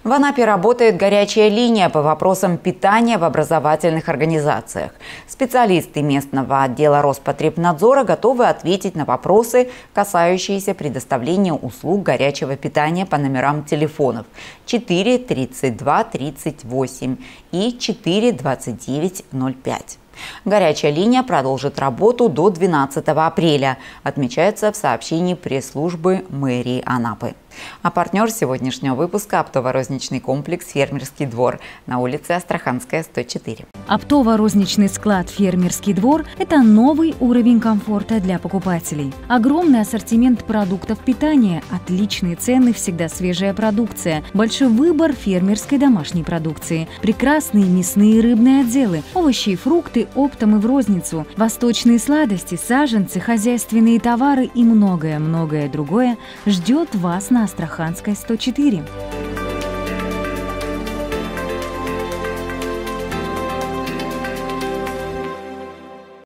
В Анапе работает горячая линия по вопросам питания в образовательных организациях. Специалисты местного отдела Роспотребнадзора готовы ответить на вопросы, касающиеся предоставления услуг горячего питания по номерам телефонов 4 32 38 и 4 29 05. Горячая линия продолжит работу до 12 апреля, отмечается в сообщении пресс-службы мэрии Анапы. А партнер сегодняшнего выпуска – оптово-розничный комплекс «Фермерский двор» на улице Астраханская, 104. Оптово-розничный склад «Фермерский двор» – это новый уровень комфорта для покупателей. Огромный ассортимент продуктов питания, отличные цены, всегда свежая продукция, большой выбор фермерской домашней продукции, прекрасные мясные и рыбные отделы, овощи и фрукты оптом и в розницу, восточные сладости, саженцы, хозяйственные товары и многое-многое другое ждет вас на Астраханской, 104.